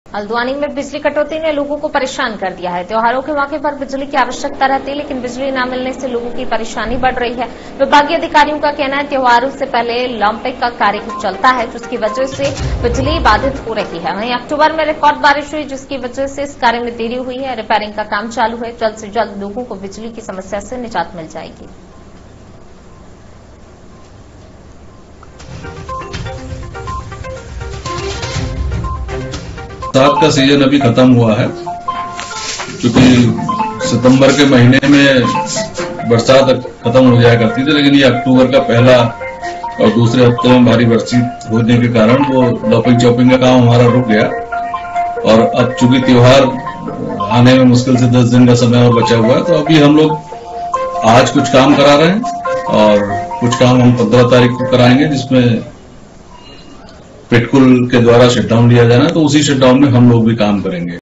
हल्द्वानी में बिजली कटौती ने लोगों को परेशान कर दिया है। त्योहारों के मौके पर बिजली की आवश्यकता रहती है, लेकिन बिजली न मिलने से लोगों की परेशानी बढ़ रही है। विभागीय अधिकारियों का कहना है त्योहारों से पहले लंपिंग का कार्य चलता है, जिसकी वजह से बिजली बाधित हो रही है। वहीं अक्टूबर में रिकॉर्ड बारिश हुई, जिसकी वजह से इस कार्य में देरी हुई है। रिपेयरिंग का काम चालू है। जल्द से जल्द लोगों को बिजली की समस्या से निजात मिल जाएगी। बरसात का सीजन अभी खत्म हुआ है, क्योंकि सितंबर के महीने में बरसात खत्म हो जाया करती थी, लेकिन ये अक्टूबर का पहला और दूसरे हफ्ते में भारी बरसात होने के कारण वो लॉपिंग चॉपिंग का काम हमारा रुक गया। और अब चूंकि त्योहार आने में मुश्किल से 10 दिन का समय और बचा हुआ है, तो अभी हम लोग आज कुछ काम करा रहे हैं और कुछ काम हम 15 तारीख को कराएंगे, जिसमें पेटकुल के द्वारा शटडाउन लिया जाना है, तो उसी शटडाउन में हम लोग भी काम करेंगे।